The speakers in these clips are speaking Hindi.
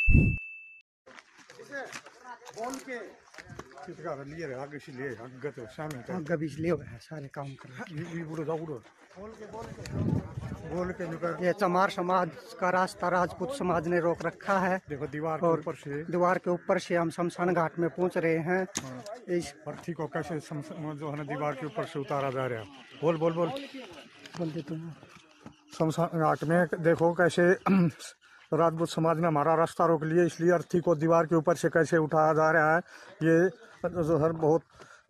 बोल के लिए आगे से लिए आगे तो सामने आगे भी लिए है सारे काम कर ये बुढ़ो जाऊड़ो बोल के ये चमार समाज का रास्ता राजपूत समाज ने रोक रखा है। देखो दीवार के ऊपर से हम शमशान घाट में पहुंच रहे हैं। इस अर्थी को कैसे जो है ना दीवार के ऊपर से उतारा जा रहा है। बोल बोल बोल बोल दे तुम। शमशान घाट में देखो कैसे राजपूत समाज ने हमारा रास्ता रोक लिया, इसलिए अर्थी को दीवार के ऊपर से कैसे उठाया जा रहा है। ये जो है बहुत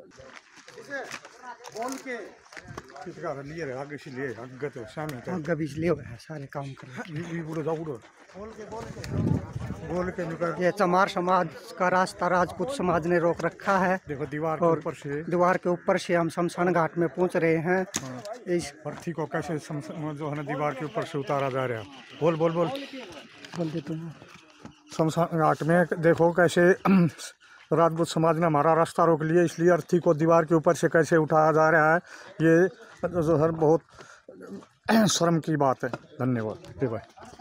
बोल के लिए आगे से लिए आगे तो सामने आगे भी लिए है सारे काम कर ये बुढ़ो जाऊड़ो बोल के ये चमार समाज का रास्ता राजपूत समाज ने रोक रखा है। देखो दीवार के ऊपर से हम शमशान घाट में पहुंच रहे हैं। इस अर्थी को कैसे जो है ना दीवार के ऊपर से उतारा जा रहा है। बोल बोल बोल बोल दे तुम। शमशान घाट में देखो कैसे राजपूत समाज ने हमारा रास्ता रोक लिया, इसलिए अर्थी को दीवार के ऊपर से कैसे उठाया जा रहा है। ये जो है बहुत शर्म की बात है। धन्यवाद भाई।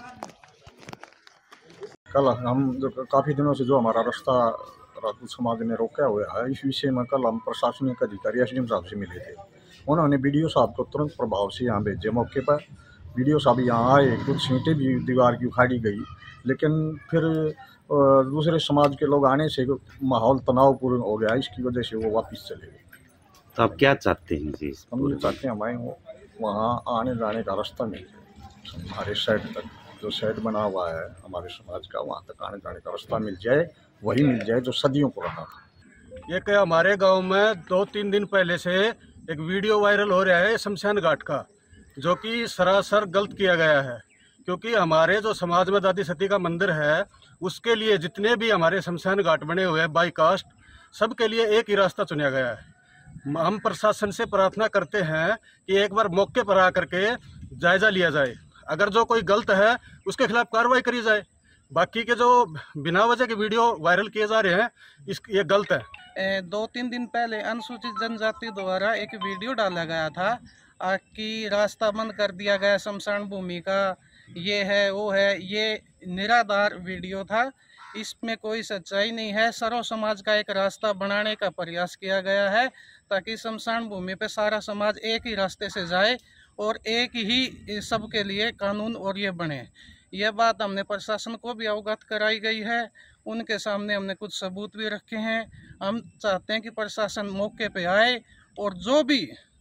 कल हम जो काफ़ी दिनों से जो हमारा रास्ता राजपूत समाज ने रोका हुआ है, इस विषय में कल हम प्रशासनिक अधिकारी एसडीएम साहब से मिले थे। उन्होंने बीडीओ साहब को तुरंत प्रभाव से यहाँ भेजे। मौके पर बीडीओ साहब यहाँ आए, कुछ सीटें भी दीवार की उखाड़ी गई, लेकिन फिर दूसरे समाज के लोग आने से माहौल तनावपूर्ण हो गया, इसकी वजह से वो वापस चले गए। तो आप क्या चाहते हैं जी? हम ये चाहते हैं हमें वहाँ आने जाने का रास्ता मिल जाए। हमारे साइड तक जो शेड बना हुआ है हमारे समाज का, वहाँ तक आने जाने का रास्ता मिल जाए, वही मिल जाए जो सदियों पुराना था। ये क्या हमारे गांव में 2-3 दिन पहले से एक वीडियो वायरल हो रहा है शमशान घाट का, जो कि सरासर गलत किया गया है। क्योंकि हमारे जो समाज में दादी सती का मंदिर है, उसके लिए जितने भी हमारे शमशान घाट बने हुए हैं बाई कास्ट, सबके लिए एक ही रास्ता चुना गया है। हम प्रशासन से प्रार्थना करते हैं कि एक बार मौके पर आकर के जायजा लिया जाए, अगर जो कोई गलत है उसके खिलाफ कार्रवाई करी जाए। बाकी के जो बिना वजह के वीडियो वायरल किए जा रहे हैं, ये गलत है। 2-3 दिन पहले अनुसूचित जनजाति द्वारा एक वीडियो डाला गया था कि रास्ता बंद कर दिया गया शमशान भूमि का, ये है वो है। ये निराधार वीडियो था, इसमें कोई सच्चाई नहीं है। सर्व समाज का एक रास्ता बनाने का प्रयास किया गया है ताकि शमशान भूमि पे सारा समाज एक ही रास्ते से जाए और एक ही सबके लिए कानून और ये बने। यह बात हमने प्रशासन को भी अवगत कराई गई है, उनके सामने हमने कुछ सबूत भी रखे हैं। हम चाहते हैं कि प्रशासन मौके पे आए और जो भी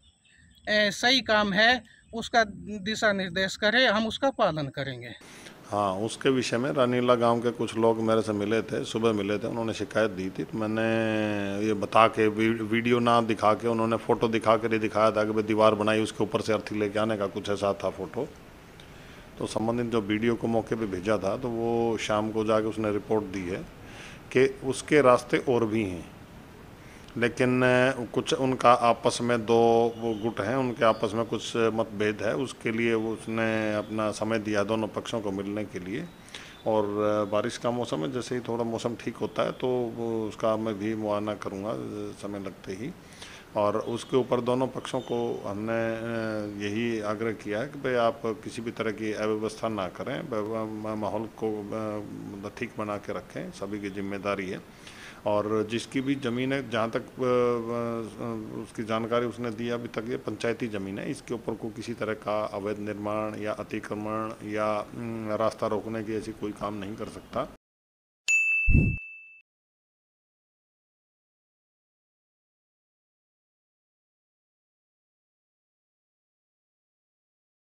सही काम है उसका दिशा निर्देश करे, हम उसका पालन करेंगे। हाँ, उसके विषय में रानीला गांव के कुछ लोग मेरे से मिले थे, सुबह मिले थे, उन्होंने शिकायत दी थी। तो मैंने ये बता के वीडियो ना दिखा के, उन्होंने फ़ोटो दिखा कर ही दिखाया था कि भाई दीवार बनाई, उसके ऊपर से अर्थी लेके आने का कुछ ऐसा था फ़ोटो। तो संबंधित जो वीडियो को मौके पे भेजा था, तो वो शाम को जाके उसने रिपोर्ट दी है कि उसके रास्ते और भी हैं, लेकिन कुछ उनका आपस में दो वो गुट हैं, उनके आपस में कुछ मतभेद है। उसके लिए वो उसने अपना समय दिया दोनों पक्षों को मिलने के लिए। और बारिश का मौसम है, जैसे ही थोड़ा मौसम ठीक होता है तो वो उसका मैं भी मुआयना करूँगा समय लगते ही। और उसके ऊपर दोनों पक्षों को हमने यही आग्रह किया है कि भाई आप किसी भी तरह की अव्यवस्था ना करें, माहौल को ठीक बना के रखें, सभी की जिम्मेदारी है। और जिसकी भी ज़मीन है, जहाँ तक उसकी जानकारी उसने दी अभी तक, ये पंचायती ज़मीन है, इसके ऊपर को किसी तरह का अवैध निर्माण या अतिक्रमण या रास्ता रोकने की ऐसी कोई काम नहीं कर सकता।